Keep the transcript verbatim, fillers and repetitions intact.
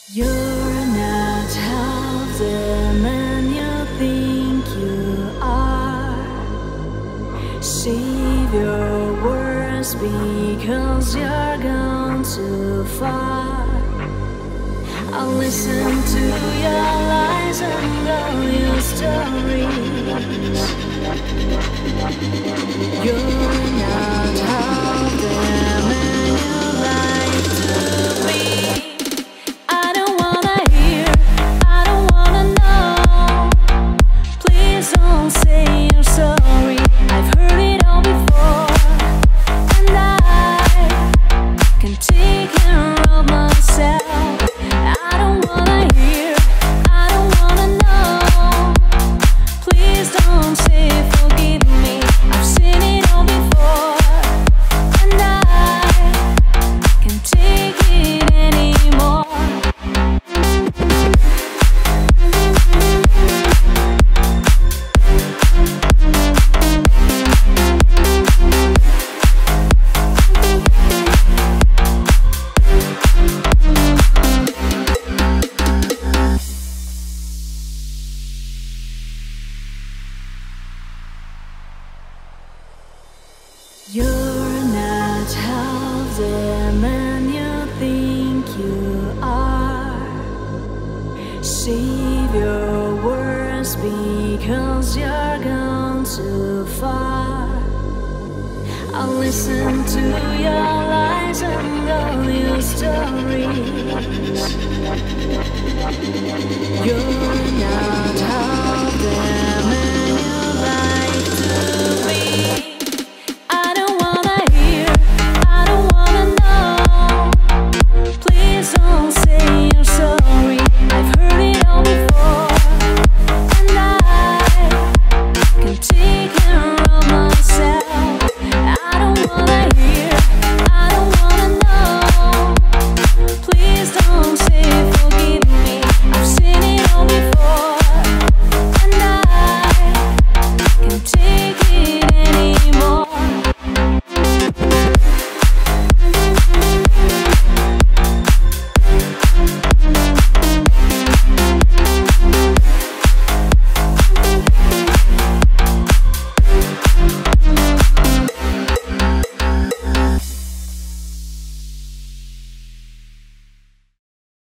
You're not half the man you think you are. Save your words because you're gone too far. I'll listen to your lies and all your stories. You're not half the man you like to be. I don't wanna hear, I don't wanna know. Please don't say you're sorry. I've heard it all before, and I can take care of myself. I don't wanna hear, I don't wanna know. Please don't say forgive me. I've seen it all before, and I can't take it anymore. You're not half the man you think you are. Save your words because you're gone too far. I'll listen to your lies and all your stories.